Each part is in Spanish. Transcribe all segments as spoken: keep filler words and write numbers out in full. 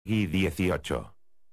y dieciocho.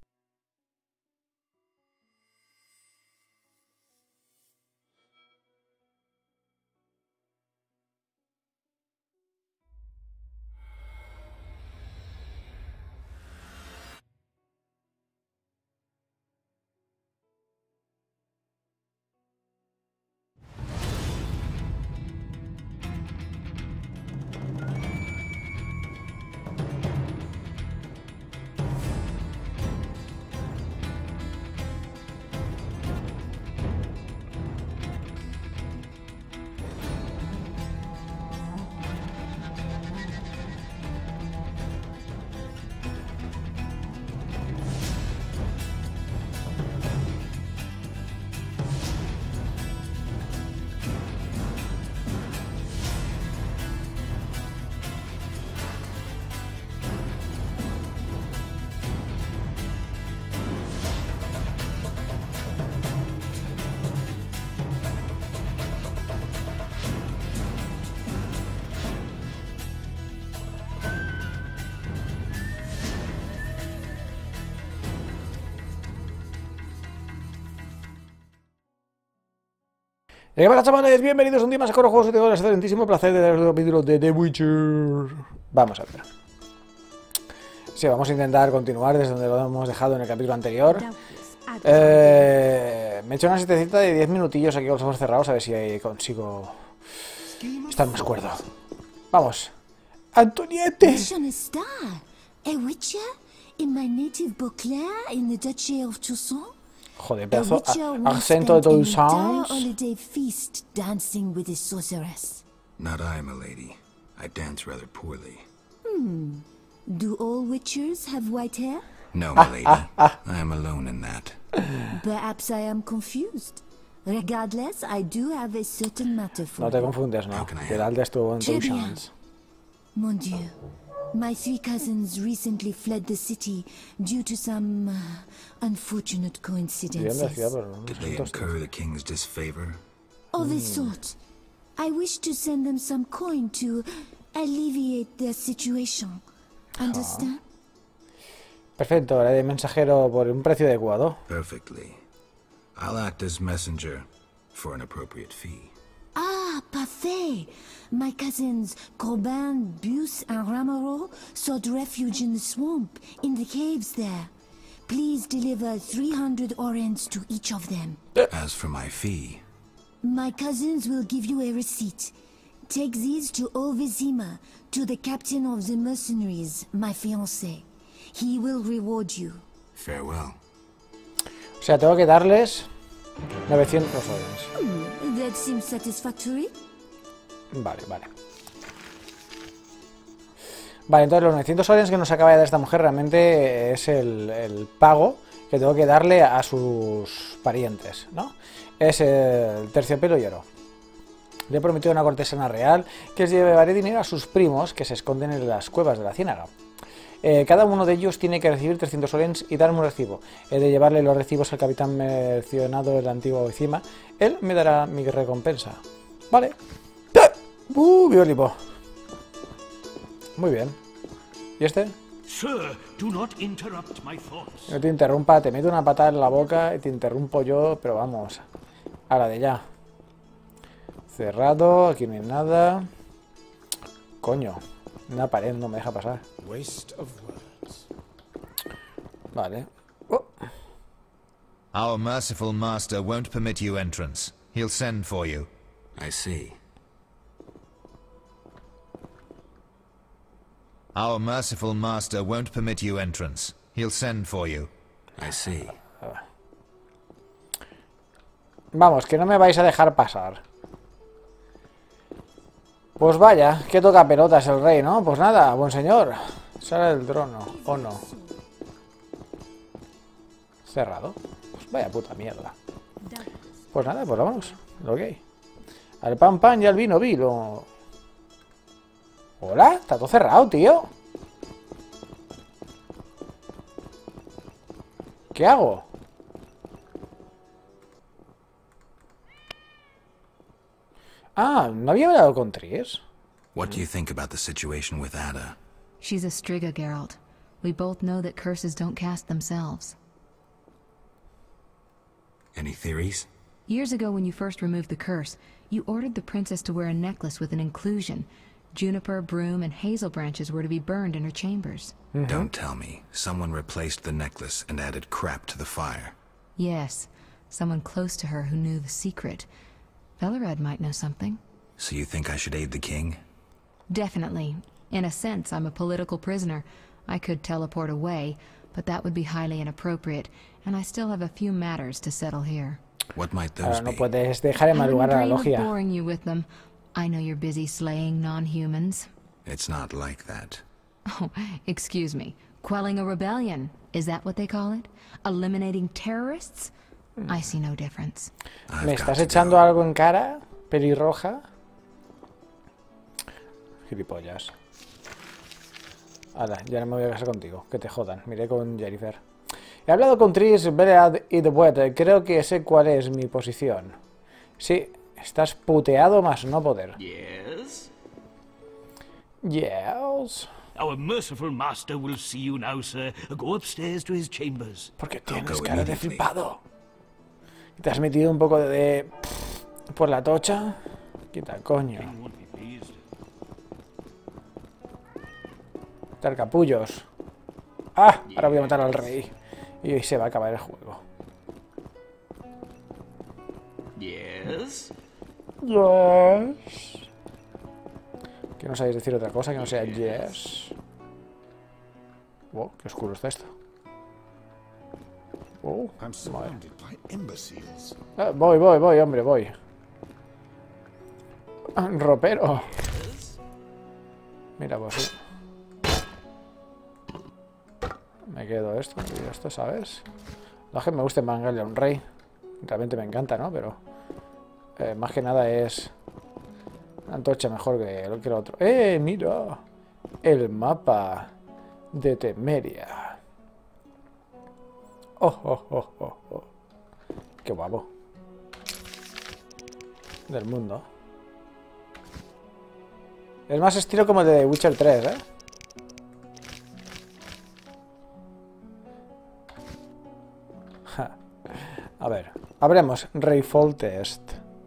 ¿Qué pasa, chavales? Bienvenidos un día más a Coro Juegos. Tengo el excelentísimo placer de daros un capítulo de The Witcher. Vamos a ver. Sí, vamos a intentar continuar desde donde lo hemos dejado en el capítulo anterior. Eh, me he hecho una siestecita de diez minutillos aquí con los ojos cerrados, a ver si consigo estar más cuerdo. Vamos. ¡Antoniette! Joder, pedazo acento de todos sounds. Not I, milady. I dance rather poorly. Hmm. Do all witchers have white hair? No, milady. I am alone in that. Perhaps I am confused. Regardless, I do have a certain matter for No te you. confundes, ¿no? Geralt estuvo en todos sounds. Mon Dieu. My three cousins recently fled the city due to some uh, unfortunate coincidences. Did they incur the king's disfavor? Of a sort. I wish to send them some coin to alleviate their situation. Understand? Perfecto, haré de mensajero por un precio adecuado. Perfectly. I'll act as messenger for an appropriate fee. Ah, parfait. My cousins Corbin, Buse, and Ramaro sought refuge in the swamp, in the caves there. Please deliver three hundred orens to each of them. As for my fee... My cousins will give you a receipt. Take these to Ovizima, to the captain of the mercenaries, my fiancé. He will reward you. Farewell. O sea, tengo que darles novecientos orens. Hmm, that seems satisfactory. Vale, vale. Vale, entonces los novecientos orens que nos acaba de dar esta mujer realmente es el, el pago que tengo que darle a sus parientes, ¿no? Es el terciopelo y oro. Le he prometido a una cortesana real que les llevaré dinero a sus primos que se esconden en las cuevas de la ciénaga. Eh, cada uno de ellos tiene que recibir trescientos orens y darme un recibo. He de llevarle los recibos al capitán mencionado de la antigua Ovizima. Él me dará mi recompensa. Vale. ¡Uh! ¡Vivo lipo! Muy bien. ¿Y este? Sir, do not interrupt my thoughts. No te interrumpa, te meto una patada en la boca y te interrumpo yo, pero vamos. A la de ya. Cerrado, aquí no hay nada. Coño, una pared no me deja pasar. Vale. Oh. Our merciful master won't permit you entrance. He'll send for you. I see. Our merciful master won't permit you entrance. He'll send for you. I see. Vamos, que no me vais a dejar pasar. Pues vaya, que toca pelotas el rey, ¿no? Pues nada, buen señor. Sale del trono, o no. Cerrado. Pues vaya puta mierda. Pues nada, pues vámonos. Lo que hay. Al pan pan y al vino vino. Hola, está todo cerrado, tío. ¿Qué hago? Ah, ¿no había hablado con Triss? What do you think about the situation with Ada? She's a Striga, Geralt. We both know that curses don't cast themselves. Any theories? Years ago when you first removed the curse, you ordered the princess to wear a necklace with an inclusion. Juniper, broom, and hazel branches were to be burned in her chambers. Mm-hmm. Don't tell me. Someone replaced the necklace and added crap to the fire. Yes, someone close to her who knew the secret. Velerad might know something. So you think I should aid the king? Definitely. In a sense, I'm a political prisoner. I could teleport away, but that would be highly inappropriate, and I still have a few matters to settle here. What might those Ahora no be? puedes dejar en mal lugar a la logia. Boring you with them. I know you're busy slaying non-humans. It's not like that. Oh, excuse me. Quelling a rebellion. Is that what they call it? Eliminating terrorists? I see no difference. ¿Me estás echando algo en cara? ¿Pelirroja? Gilipollas. Hala, ya no me voy a casar contigo. Que te jodan. Miré con Jennifer. He hablado con Tris, Velerad y The Wet. Creo que sé cuál es mi posición. Sí, estás puteado más no poder. Yes? Yes. Our merciful master will see you now, sir. Go upstairs to his chambers. Porque tienes cara de flipado. ¿Te has metido un poco de... de por la tocha? Quita, coño. Dar capullos. ¡Ah! Ahora voy a matar al rey. Y hoy se va a acabar el juego. Yes. Yes. Que no sabéis decir otra cosa que no sea yes. Wow, qué oscuro está esto. Wow, madre. Ah, voy, voy, voy, hombre, voy. Ah, ropero. Mira, pues sí. Me quedo esto y esto, ¿sabes? No es que me guste mangarle a un rey. Realmente me encanta, ¿no? Pero eh, más que nada es una antorcha mejor que lo que el otro. ¡Eh, mira! El mapa de Temeria. ¡Oh, oh, oh, oh, oh! ¡Qué guapo! Del mundo. Es más estilo como el de Witcher tres, ¿eh? A ver, abremos Rayfall Test.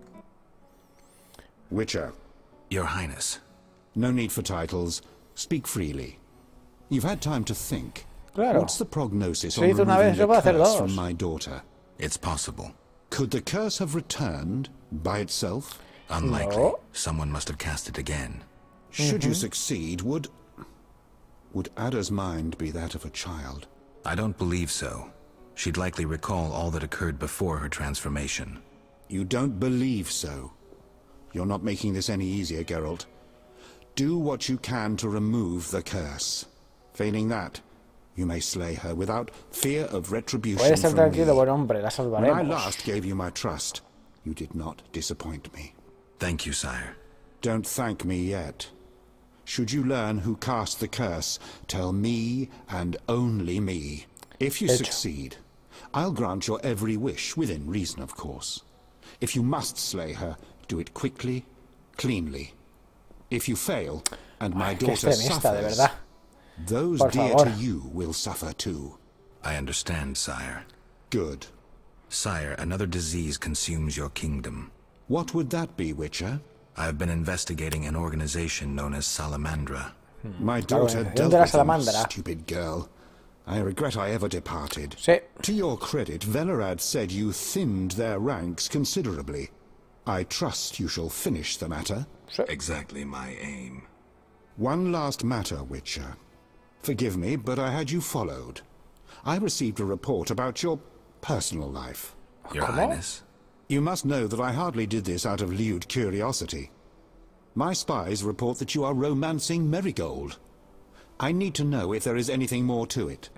Witcher. Your Highness. No need for titles. Speak freely. You've had time to think. Claro. What's the prognosis Se on hizo una removing vez, yo the puedo hacer curse dos. from my daughter? It's possible. Could the curse have returned by itself? Unlikely. No. Someone must have cast it again. Should you succeed, would... would Ada's mind be that of a child? I don't believe so. She'd likely recall all that occurred before her transformation. You don't believe so. You're not making this any easier, Geralt. Do what you can to remove the curse. Failing that, you may slay her without fear of retribution Puedes estar from me. tranquilo, buen hombre, la When I salvaremos. last gave you my trust, you did not disappoint me. Thank you, sire. Don't thank me yet. Should you learn who cast the curse, tell me and only me. If you Hecho. succeed, I'll grant your every wish, within reason, of course. If you must slay her, do it quickly, cleanly. If you fail, and my Ay, qué daughter extremista, de suffers, verdad. those Por dear favor. to you will suffer too. I understand, sire. Good. Sire, another disease consumes your kingdom. What would that be, Witcher? I have been investigating an organization known as Salamandra. My La daughter organización dealt de la with them, Salamandra. stupid girl. I regret I ever departed. Sí. To your credit, Velerad said you thinned their ranks considerably. I trust you shall finish the matter. Sí. Exactly my aim. One last matter, Witcher. Forgive me, but I had you followed. I received a report about your personal life. Your ¿Cómo? Highness. You must know that I hardly did this out of lewd curiosity. My spies report that you are romancing Marigold. I need to know if there is anything more to it.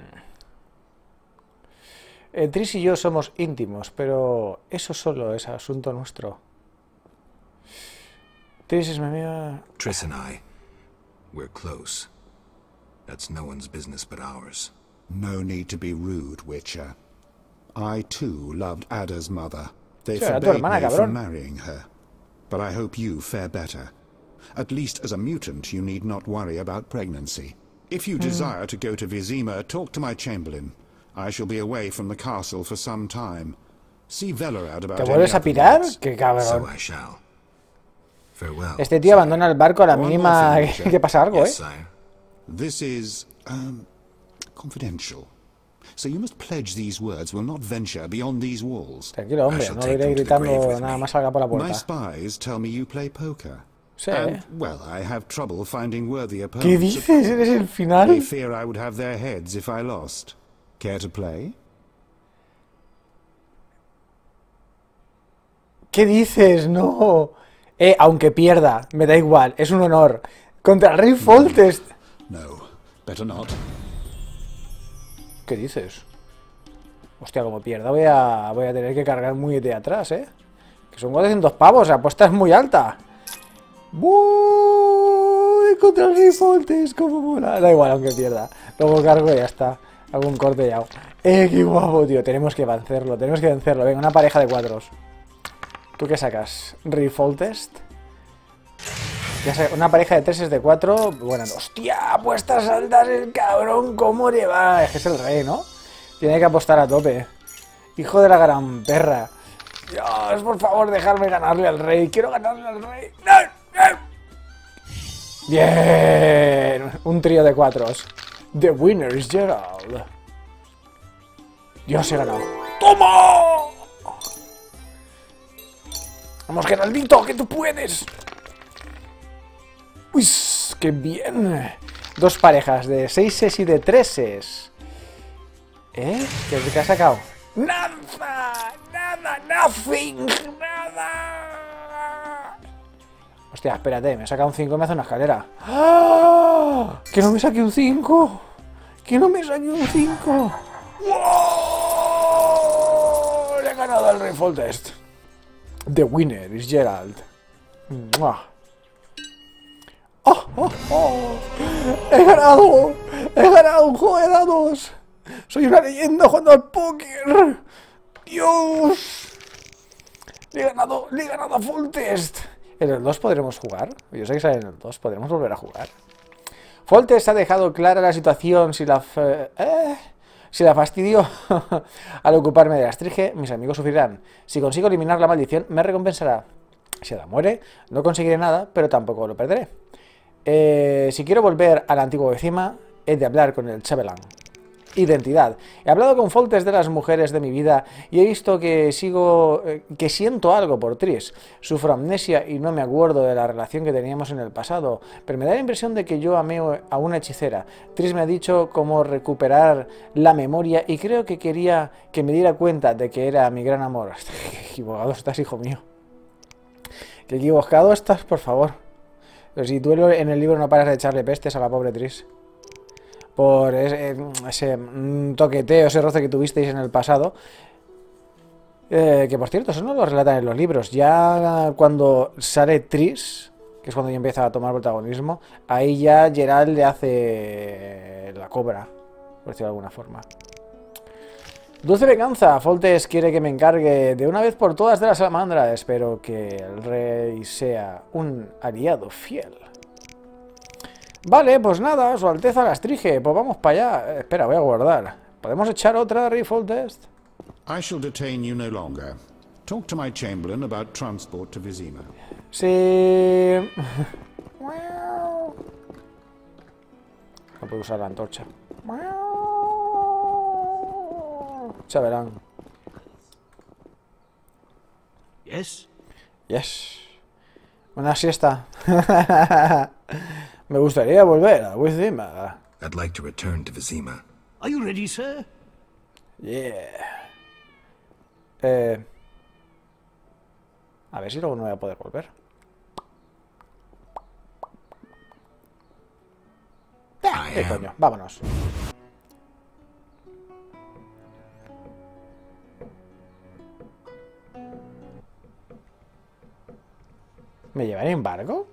Eh, Tris y yo somos íntimos, pero eso solo es asunto nuestro. Tris es mi amiga. Triss and I, we're close. That's no one's business but ours. No need to be rude, Witcher. I too loved Ada's mother. They Sí, era tu forbade hermana, me cabrón. from marrying her. But I hope you fare better. At least as a mutant, you need not worry about pregnancy. If you desire to go to Vizima, talk to my chamberlain. I shall be away from the castle for some time. See Velerad about ¿Te any vuelves a other pirar? needs. ¡Qué So cabrón! I shall. Farewell. Este tío abandona el barco a la One more mínima thing, que, Richard. que pasa algo, Yes, ¿eh? sire. This is, um, confidential. So you must pledge these words will not venture beyond these walls. Tranquilo, hombre, shall no take iré them to the grave gritando with nada me. más salga por la My puerta. spies tell me you play poker. Sí. And, well, I have trouble finding worthy ¿Qué opponents. dices? ¿Eres el They final? fear I would have their heads if I lost. Care to play? ¿Qué dices? No. Eh, aunque pierda, me da igual, es un honor. Contra el rey Foltest. No, better not. ¿Qué dices? Hostia, como pierda voy a, voy a tener que cargar muy de atrás, ¿eh? Que son cuatrocientos pavos, la apuesta es muy alta. ¡Uy! Contra el rey Foltest, como mola. Da igual, aunque pierda. Luego cargo y ya está. Hago un corte ya. ¡Eh, qué guapo, tío! Tenemos que vencerlo, tenemos que vencerlo. Venga, una pareja de cuatros. ¿Tú qué sacas? ¿Rey Foltest? Ya sé, una pareja de tres es de cuatro. Bueno, hostia, apuestas altas el cabrón, ¿cómo le va? Es que es el rey, ¿no? Tiene que apostar a tope. Hijo de la gran perra. Dios, por favor, dejarme ganarle al rey. Quiero ganarle al rey. ¡No! ¡No! Bien. Un trío de cuatros. The winner is Gerald. Dios, he ganado. ¡Toma! Vamos, Geraldito, que tú puedes. Uy, qué bien. Dos parejas de seises y de treses. ¿Eh? ¿Qué, qué has sacado? ¡Nada! ¡Nada! ¡Nothing! ¡Nada! Hostia, espérate, me he sacado un cinco y me hace una escalera. ¡Ah! ¡Que no me saque un cinco! ¡Que no me saque un cinco! ¡Wow! Le he ganado al rey Foltest. The winner is Gerald. ¡Mua! ¡Oh, oh, oh! ¡He ganado! ¡He ganado un juego de dados! ¡Soy una leyenda jugando al póker! ¡Dios! Le he ganado, le he ganado a Foltest. ¿En el dos podremos jugar? Yo sé que sale en el dos, ¿podremos volver a jugar? Foltest ha dejado clara la situación. Si la... Eh, si la fastidio al ocuparme de la estrige, mis amigos sufrirán. Si consigo eliminar la maldición, me recompensará. Si Ada muere, no conseguiré nada, pero tampoco lo perderé. Eh, si quiero volver a la antigua vecina, he de hablar con el chambelán. Identidad. He hablado con Foltest de las mujeres de mi vida y he visto que sigo, eh, que siento algo por Triss. Sufro amnesia y no me acuerdo de la relación que teníamos en el pasado, pero me da la impresión de que yo amé a una hechicera. Triss me ha dicho cómo recuperar la memoria y creo que quería que me diera cuenta de que era mi gran amor. Qué equivocado estás, hijo mío. Qué equivocado estás, por favor. Pero si tú en el libro no paras de echarle pestes a la pobre Triss por ese, ese toqueteo, ese roce que tuvisteis en el pasado. Eh, que por cierto, eso no lo relatan en los libros. Ya cuando sale Triss, que es cuando ya empieza a tomar protagonismo, ahí ya Geralt le hace la cobra, por decirlo de alguna forma. Dulce venganza. Foltest quiere que me encargue de una vez por todas de la salamandra. Espero que el rey sea un aliado fiel. Vale, pues nada, su alteza la estrige. Pues vamos para allá. Eh, espera, voy a guardar. ¿Podemos echar otra, rey Foltest? I shall detain you no longer. Talk to my chamberlain about transport to Vizima. Sí. No puedo usar la antorcha. Chambelán. Yes? Yes. Una siesta. Me gustaría volver a Vizima. I'd like to return to Vizima. Are you ready, sir? Yeah. Eh, a ver si luego no voy a poder volver. I ¿Qué am. coño? Vámonos. ¿Me llevan en barco?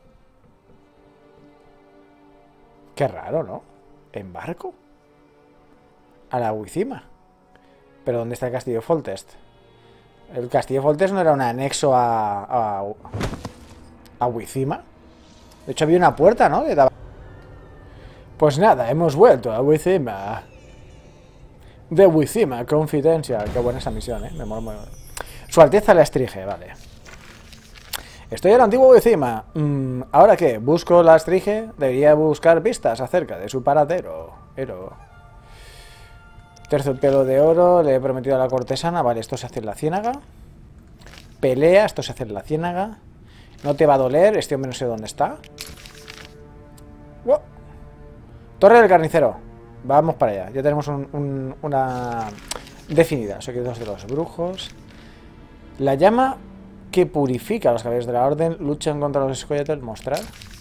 Qué raro, ¿no? ¿En barco? A la Vizima. ¿Pero dónde está el castillo Foltest? El castillo Foltest no era un anexo a... a... a Vizima. De hecho había una puerta, ¿no? Que daba... Pues nada, hemos vuelto a Wizima. De Wizima Confidential. Qué buena esa misión, eh. Me mola, me mola. Su Alteza la Estrige, vale. Estoy en el antiguo Wizima. Mm, ¿Ahora qué? ¿Busco la Estrige? Debería buscar pistas acerca de su paradero. Ero. Terciopelo de oro. Le he prometido a la cortesana. Vale, esto se hace en la ciénaga. Pelea. Esto se hace en la ciénaga. No te va a doler. Este hombre no sé dónde está. ¡Wow! Torre del carnicero. Vamos para allá. Ya tenemos un, un, una definida. Secretos de los brujos. La llama que purifica a los caballeros de la orden. Luchan contra los escoyatos. Mostrar.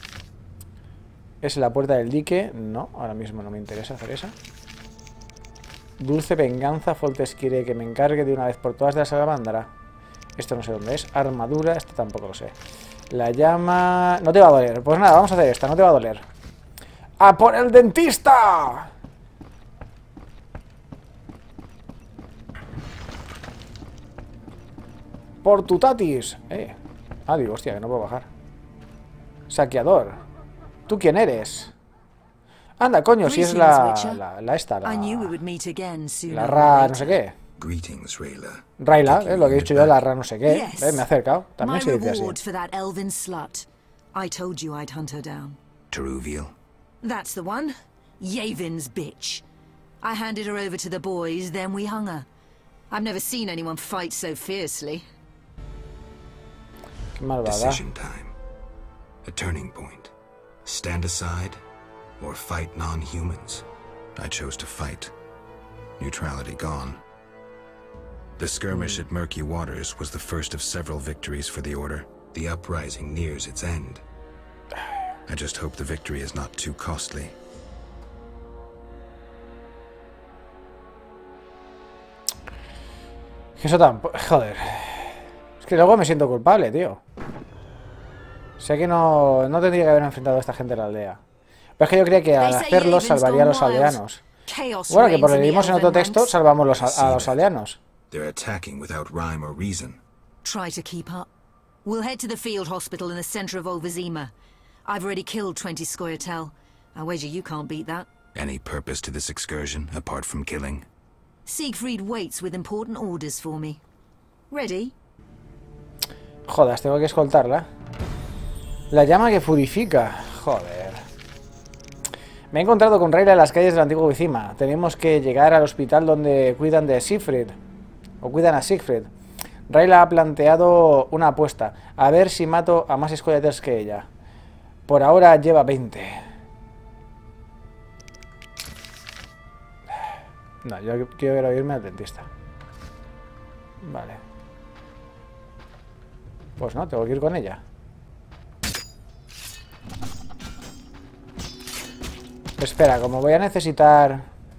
Es la puerta del dique. No, ahora mismo no me interesa hacer esa. Dulce venganza. Foltes quiere que me encargue de una vez por todas de la salamandra. Esto no sé dónde es. Armadura. Esto tampoco lo sé. La llama... No te va a doler. Pues nada, vamos a hacer esta. No te va a doler. ¡A por el dentista! Por tu tatis. Eh. Ah, digo, hostia, que no puedo bajar. Saqueador. ¿Tú quién eres? Anda, coño, si es la... La, la esta, la... La Ra... no sé qué. Greetings, Rayla. Rayla, eh, lo que he dicho yo, la Ra no sé qué. Eh, me he acercado. También se dice así. I told you I'd hunt her down. Teruviel? That's the one. Yavin''s bitch. I handed her over to the boys, then we hung her. I've never seen anyone fight so fiercely. Qué malvada. Decision time. A turning point. Stand aside or fight non-humans. I chose to fight. Neutrality gone. The skirmish at Murky Waters was the first of several victories for the Order. The uprising nears its end. I just hope the victory is not too costly. Eso tampoco... Joder. Es que luego me siento culpable, tío. Sé que no, no tendría que haber enfrentado a esta gente en la aldea. Pero es que yo creía que al hacerlo salvaría a los aldeanos. Bueno, que por lo que vimos en otro texto, salvamos los, a, a los aldeanos. They're attacking without rhyme or reason. Try to keep up. We'll head to the field hospital in the center of Old Vizima. I've already killed twenty Scoia'tael. I wager you can't beat that. Any purpose to this excursion, apart from killing? Siegfried waits with important orders for me. Ready? Jodas, tengo que escoltarla. La llama que purifica. Joder. Me he encontrado con Rayla en las calles del antiguo Vizima. Tenemos que llegar al hospital donde cuidan de Siegfried. O cuidan a Siegfried. Rayla ha planteado una apuesta. A ver si mato a más escoyates que ella. Por ahora lleva veinte. No, yo quiero irme al dentista. Vale. Pues no, tengo que ir con ella. Espera, como voy a necesitar...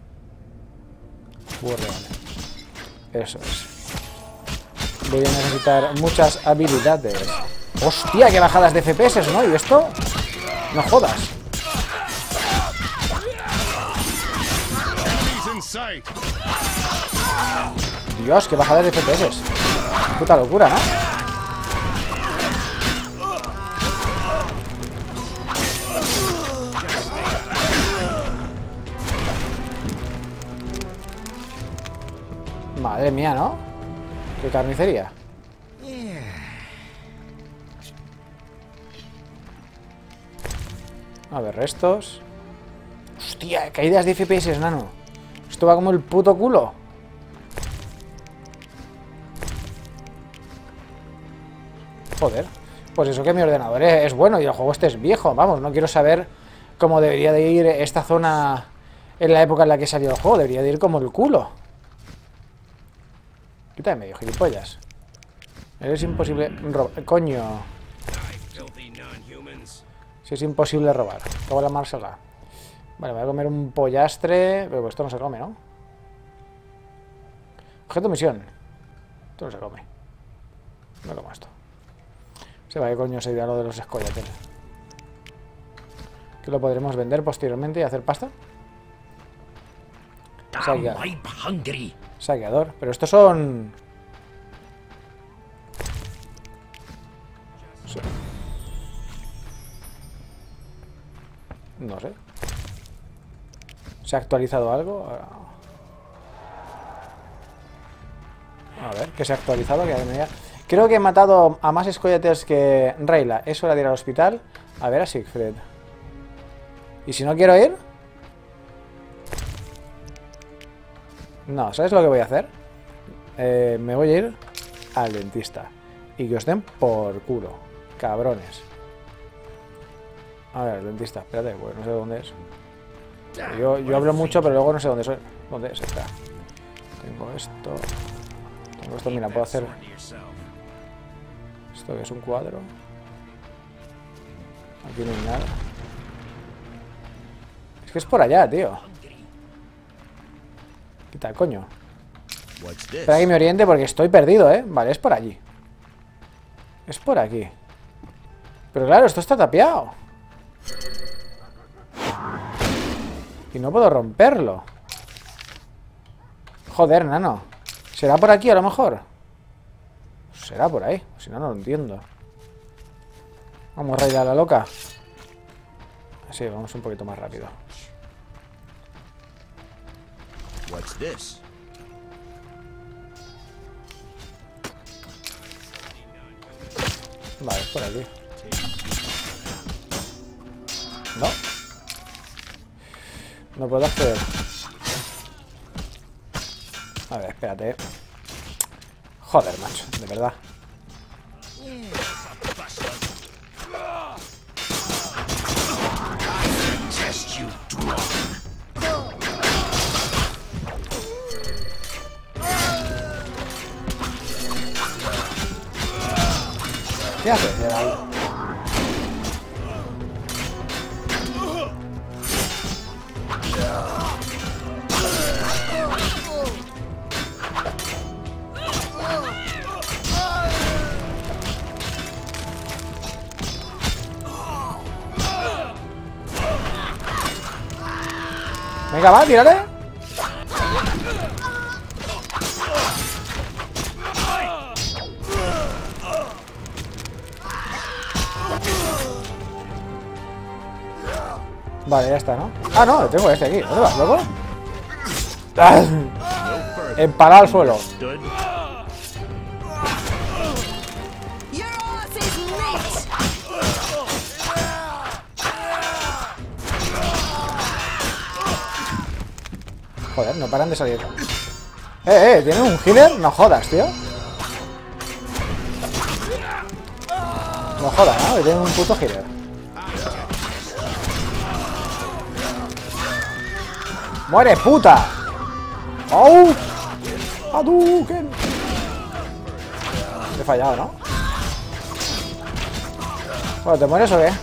Uh, real. Eso es. Voy a necesitar muchas habilidades. ¡Hostia! ¡Qué bajadas de F P S, ¿no? ¿Y esto? No jodas. Dios, qué bajadas de F P S. Puta locura, ¿no? Madre mía, ¿no? Qué carnicería. A ver, restos. Hostia, caídas de F P S, nano. Esto va como el puto culo. Joder. Pues eso que mi ordenador es bueno y el juego este es viejo. Vamos, no quiero saber cómo debería de ir esta zona en la época en la que salió el juego. Debería de ir como el culo. Quítame medio, gilipollas. Es imposible robar. Coño. Si es imposible robar. Acabo la marsala. Vale, voy a comer un pollastre. Pero esto no se come, ¿no? Objeto misión. Esto no se come. No como esto. Se va, ¿qué coño sería lo de los escoyates? Que lo podremos vender posteriormente y hacer pasta. Saqueador. Saqueador. Pero estos son... Sí. No sé. ¿Se ha actualizado algo? A ver, ¿qué se ha actualizado? Que me... Creo que he matado a más Scoia'taels que Rayla. Es hora de ir al hospital. A ver a Siegfried. ¿Y si no quiero ir? No, ¿sabes lo que voy a hacer? Eh, me voy a ir al dentista. Y que os den por culo. Cabrones. A ver, el dentista, espérate, pues no sé dónde es. Yo, yo hablo mucho, pero luego no sé dónde soy. ¿Dónde es? Está. Tengo esto. Tengo esto, mira, puedo hacer... Esto que es un cuadro. Aquí no hay nada. Es que es por allá, tío. Quita el coño. Espera que me oriente porque estoy perdido, ¿eh? Vale, es por allí. Es por aquí. Pero claro, esto está tapiado. Y no puedo romperlo. Joder, nano. ¿Será por aquí a lo mejor? Será por ahí. Si no, no lo entiendo. Vamos, Rayla, la loca. Así, vamos un poquito más rápido. What's this? Vale, es por aquí. No. No puedo acceder. A ver, espérate. Joder, macho, de verdad. ¿Qué haces, Geralt? Venga, va, tírale. Vale, ya está, ¿no? Ah, no, tengo este aquí. ¿Dónde vas, loco? ¡Ah! Empalado al suelo. Joder, no paran de salir. Eh, eh, ¿tienen un healer? No jodas, tío. No jodas, ¿no? Que tienen un puto healer. ¡Muere, puta! ¡Oh! ¡Hadouken! He fallado, ¿no? Bueno, ¿te mueres o qué?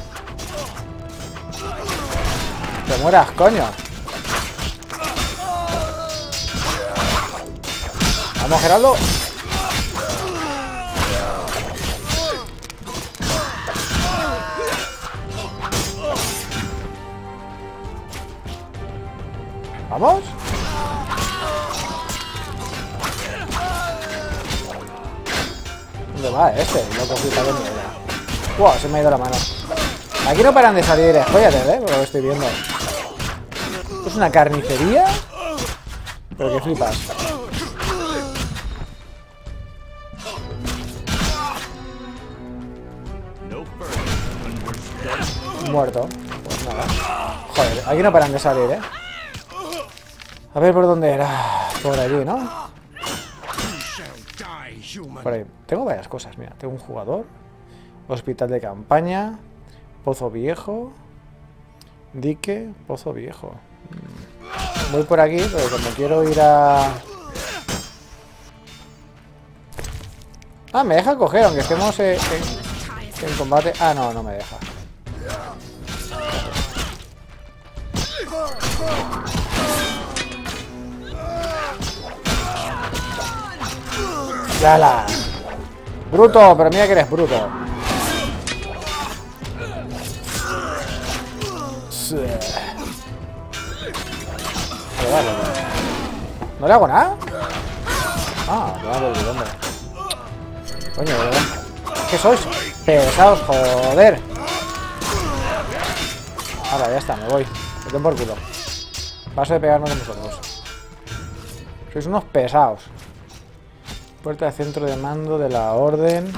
¡Te mueras, coño! ¡Vamos, Geraldo! ¿Vamos? ¿Dónde va este? Loco, puta de mierda. Wow, se me ha ido la mano. Aquí no paran de salir Scoia'taels, ¿eh? Por lo que estoy viendo. ¿Esto es una carnicería? Pero que flipas. Muerto. Pues nada. Joder, aquí no paran de salir, ¿eh? A ver por dónde era. Por allí, ¿no? Por ahí. Tengo varias cosas, mira. Tengo un jugador. Hospital de campaña. Pozo viejo. Dique. Pozo viejo. Voy por aquí, pero cuando quiero ir a... Ah, me deja coger, aunque estemos en, en, en combate. Ah, no, no me deja. ¡Yala! Bruto, pero mira que eres bruto. Sí. Vale, vale, vale. ¿No le hago nada? Ah, me hago el hombre. Coño, de verdad. ¿Qué sois? Pesados, joder. Ahora, ya está, me voy. Me tengo por culo. Paso de pegarme con vosotros. Sois unos pesados. Puerta de centro de mando de la orden.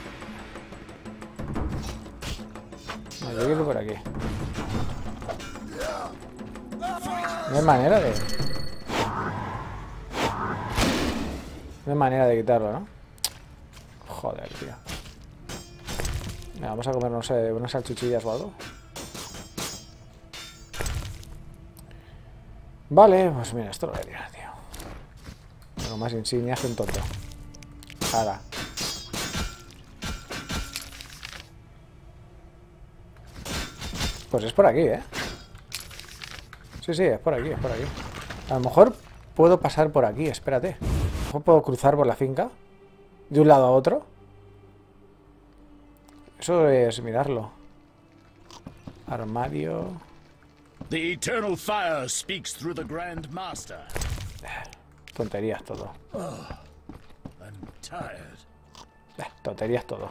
No, yo quiero por aquí. No hay manera de... No hay manera de quitarlo, ¿no? Joder, tío. Venga, vamos a comer, no sé, unas salchichillas o algo. Vale, pues mira, esto lo voy a tirar, tío. Tengo más insignias que un tonto. Ahora. Pues es por aquí, ¿eh? Sí, sí, es por aquí, es por aquí. A lo mejor puedo pasar por aquí, espérate. A lo mejor puedo cruzar por la finca. De un lado a otro. Eso es mirarlo. Armario. The eternal fire speaks through the Grand Master. Tonterías todo. Oh, I'm tired. Tonterías todo.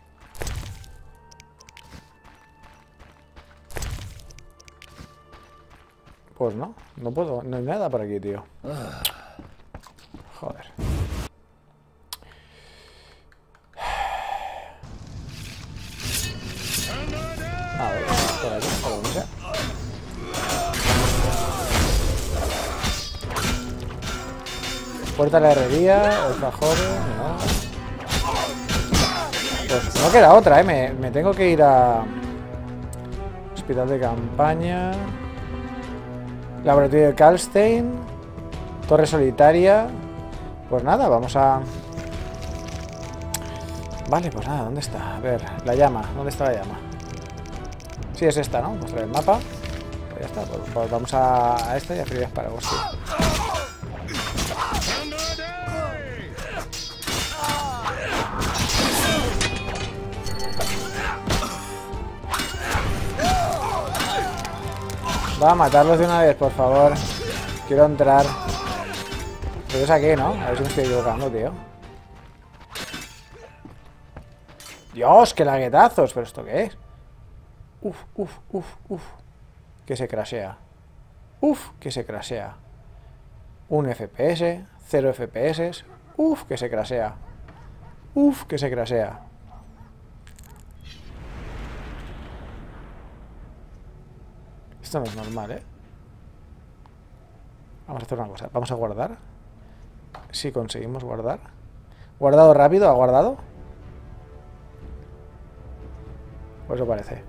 Pues no, no puedo, no hay nada por aquí, tío. Joder. A ver, por aquí, por donde sea. Puerta de la herrería, alfajores, no. Pues no queda otra, eh. Me, me tengo que ir a... Hospital de campaña. Laboratorio de Kalstein. Torre solitaria. Pues nada, vamos a... Vale, pues nada, ¿dónde está? A ver, la llama, ¿dónde está la llama? Sí, es esta, ¿no? Mostrar el mapa. Pues ya está, pues, pues vamos a, a esta y a Frias para vos. Va a matarlos de una vez, por favor. Quiero entrar. Pero es aquí, ¿no? A ver si me estoy equivocando, tío. Dios, qué laguetazos. ¿Pero esto qué es? Uf, uf, uf, uf. Que se crashea. Uf, que se crashea. Un F P S. Cero F P S. Uf, que se crashea. Uf, que se crashea. Esto no es normal, ¿eh? Vamos a hacer una cosa. Vamos a guardar. Si conseguimos guardar. Guardado rápido, ¿ha guardado? Pues eso parece.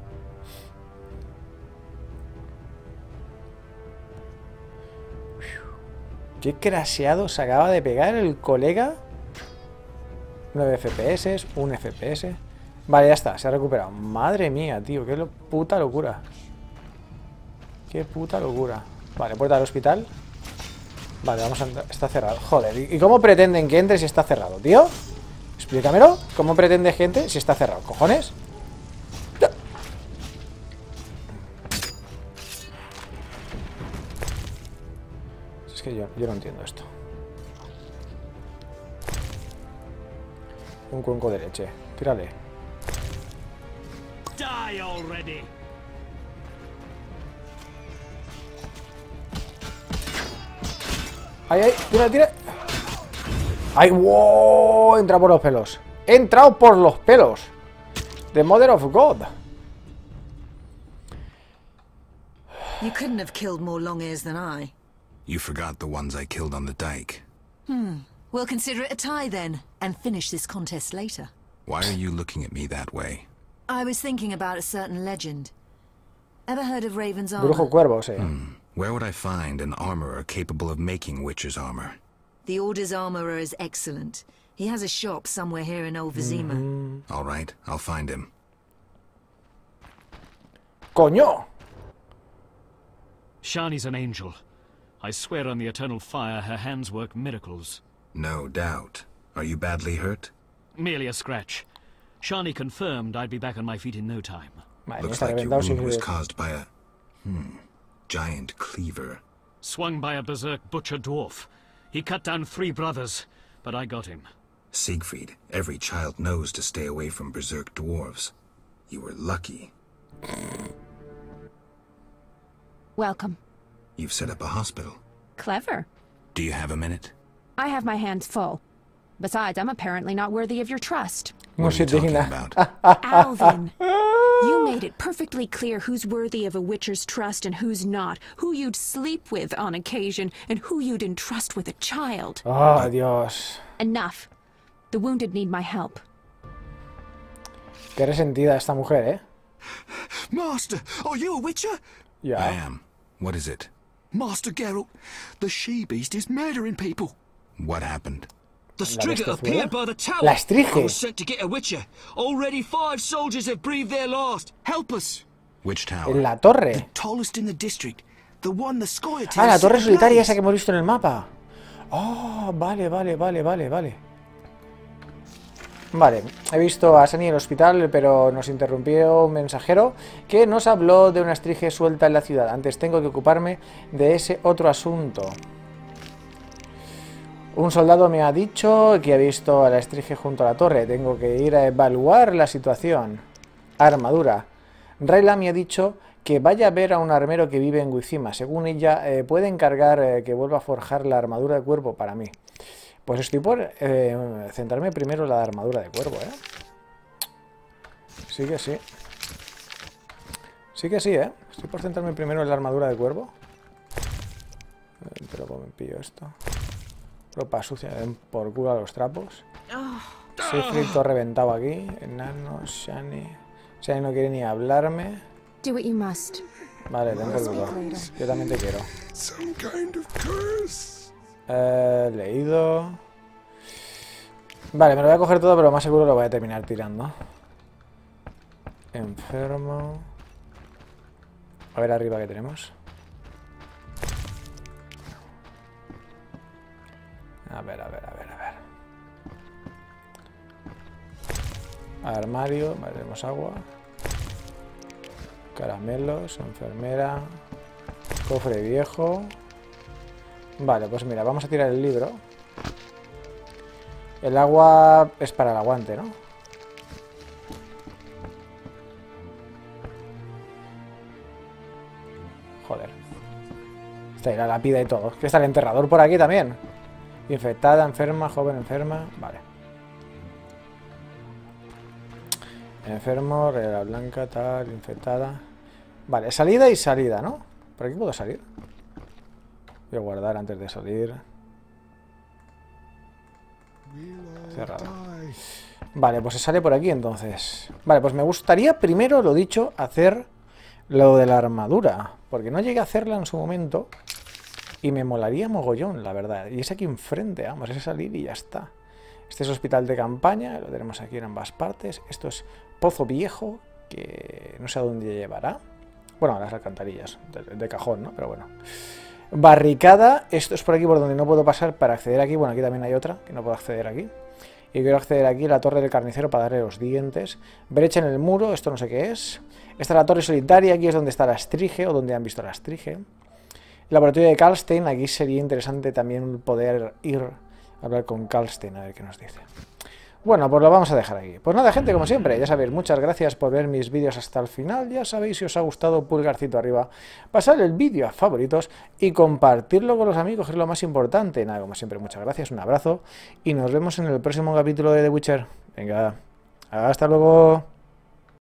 Qué crasheado se acaba de pegar el colega. nueve F P S, un F P S. Vale, ya está, se ha recuperado. Madre mía, tío, qué lo puta locura. Qué puta locura. Vale, puerta del hospital. Vale, vamos a entrar. Está cerrado. Joder, ¿y cómo pretenden que entre si está cerrado, tío? Explícamelo. ¿Cómo pretende gente si está cerrado? ¿Cojones? Es que yo, yo no entiendo esto. Un cuenco de leche. Tírale. Die already. ¡Ay, ay! ¡Tira, tira! ¡Ay, wow! Entra por los pelos. ¡He entrado por los pelos! The Mother of God. You couldn't have killed more long-ears than I. You forgot the ones I killed on the dike. Hmm. We'll consider it a tie then, and finish this contest later. Why are you looking at me that way? I was thinking about a certain legend. Ever heard of Raven's armor? Brujo Cuervo, sí. Hmm. Where would I find an armorer capable of making witch's armor? The Order's armorer is excellent. He has a shop somewhere here in Old Vizima. Mm-hmm. All right, I'll find him. ¡Coño! Shani's an angel. I swear on the eternal fire her hands work miracles. No doubt. Are you badly hurt? Merely a scratch. Shani confirmed I'd be back on my feet in no time. Madre mía, Looks está like your reventado wound sin was que... caused by a... Hmm... giant cleaver. Swung by a berserk butcher dwarf. He cut down three brothers, but I got him. Siegfried, every child knows to stay away from berserk dwarves. You were lucky. Welcome. You've set up a hospital. Clever. Do you have a minute? I have my hands full. Besides, I'm apparently not worthy of your trust. What are you talking about? Alvin, you made it perfectly clear who's worthy of a Witcher's trust and who's not, who you'd sleep with on occasion, and who you'd entrust with a child. Oh, Dios. Enough. The wounded need my help. Qué resentida esta mujer, ¿eh? Master, are you a Witcher? Yeah. I am. What is it? Master Geralt, the she-beast is murdering people. What happened? The Striga appeared by the tower. La Strige. I was sent to get a Witcher. Already five soldiers have breathed their last. Help us. Which tower? En la torre. The tallest in the district. The one the Scoia'tael. Ah, la torre solitaria esa que hemos visto en el mapa. Oh, vale, vale, vale, vale, vale. Vale, he visto a Sunny en el hospital, pero nos interrumpió un mensajero que nos habló de una Strige suelta en la ciudad. Antes tengo que ocuparme de ese otro asunto. Un soldado me ha dicho que ha visto a la Strige junto a la torre. Tengo que ir a evaluar la situación. Armadura. Rayla me ha dicho que vaya a ver a un armero que vive en Wizima. Según ella, eh, puede encargar eh, que vuelva a forjar la armadura de cuervo para mí. Pues estoy por eh, centrarme primero en la armadura de cuervo, ¿eh? Sí que sí. Sí que sí, ¿eh? Estoy por centrarme primero en la armadura de cuervo. Eh, pero ¿cómo me pillo esto? Ropa sucia, den por culo a los trapos. Siegfried todo reventado aquí. Enano, Shani. Shani no quiere ni hablarme. Do what you must. Vale, tengo el culo. Yo también te quiero. Eh, leído. Vale, me lo voy a coger todo, pero más seguro lo voy a terminar tirando. Enfermo. A ver arriba que tenemos. A ver, a ver, a ver, a ver. Armario, vale, tenemos agua. Caramelos, enfermera. Cofre viejo. Vale, pues mira, vamos a tirar el libro. El agua es para el aguante, ¿no? Joder. Está ahí la lápida y todo. Que está el enterrador por aquí también. Infectada, enferma, joven enferma. Vale. Enfermo, regla blanca, tal, infectada. Vale, salida y salida, ¿no? ¿Por aquí puedo salir? Voy a guardar antes de salir. Cerrado. Vale, pues se sale por aquí entonces. Vale, pues me gustaría primero, lo dicho, hacer lo de la armadura. Porque no llegué a hacerla en su momento. Y me molaría mogollón, la verdad. Y es aquí enfrente, vamos, es salir y ya está. Este es hospital de campaña, lo tenemos aquí en ambas partes. Esto es Pozo Viejo, que no sé a dónde llevará. Bueno, a las alcantarillas, de, de cajón, ¿no? Pero bueno. Barricada, esto es por aquí por donde no puedo pasar para acceder aquí. Bueno, aquí también hay otra, que no puedo acceder aquí. Y quiero acceder aquí a la torre del carnicero para darle los dientes. Brecha en el muro, esto no sé qué es. Esta es la torre solitaria, aquí es donde está la Strige, o donde han visto la Strige. Laboratorio de Karlstein, aquí sería interesante también poder ir a hablar con Karlstein, a ver qué nos dice. Bueno, pues lo vamos a dejar aquí. Pues nada, gente, como siempre, ya sabéis, muchas gracias por ver mis vídeos hasta el final. Ya sabéis, si os ha gustado, pulgarcito arriba, pasar el vídeo a favoritos y compartirlo con los amigos, que es lo más importante. Nada, como siempre, muchas gracias, un abrazo y nos vemos en el próximo capítulo de The Witcher. Venga, hasta luego.